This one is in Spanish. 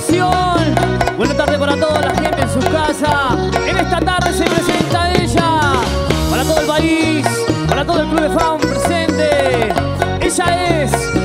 información. Buenas tardes para toda la gente en su casa. En esta tarde se presenta ella. Para todo el país, para todo el Club de Fan presente. Ella es